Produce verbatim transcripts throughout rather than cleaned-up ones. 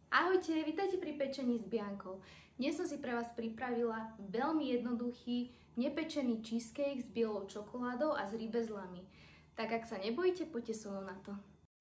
Ahojte, vítajte pri pečení s Biankou. Dnes som si pre vás pripravila veľmi jednoduchý, nepečený cheesecake s bielou čokoládou a s rybezlami. Tak ak sa nebojíte, poďte so mnou na to.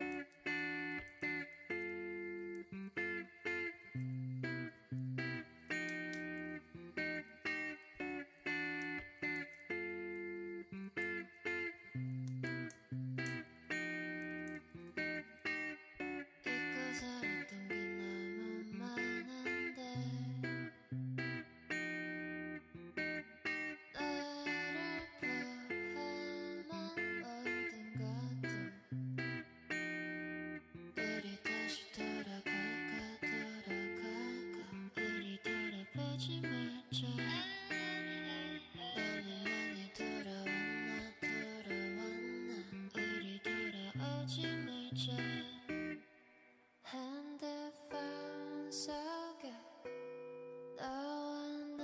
핸드폰 속에 너와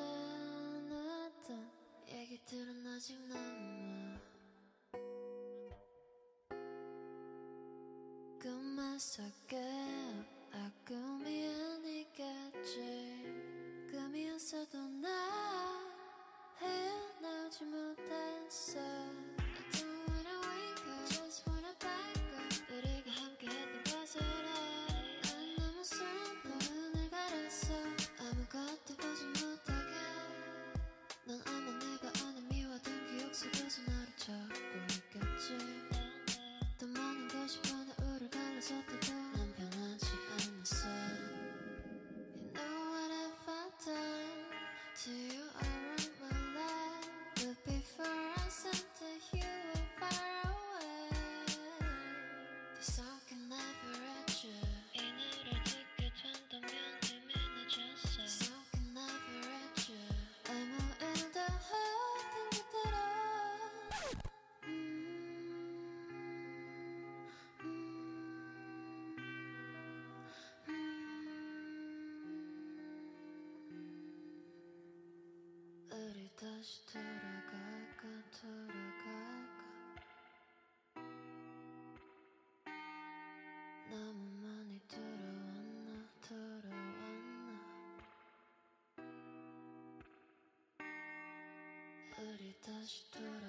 나눴던 얘기들은 아직 남아. 꿈만 속에 아 꿈이 아니겠지. 꿈이었어도 나 헤어나오지 못했어. 넌 아마 내가 아는 미워둔 기억 속에서 나를 찾고 있겠지. 더 많은 것이 변해 우릴 갈라섰다도 난 변하지 않았어. You know what have I done to you all of my life. But before I said that you were far away. This song can never reach you. 이 노래 듣게 된다면 이미 늦었어. This song can never reach you. 아무 일도 하던 그대로 음, 음, 음. 우리 다시 돌아갈까 돌아갈까. 너무 많이 돌아왔나 돌아왔나. 우리 다시 돌아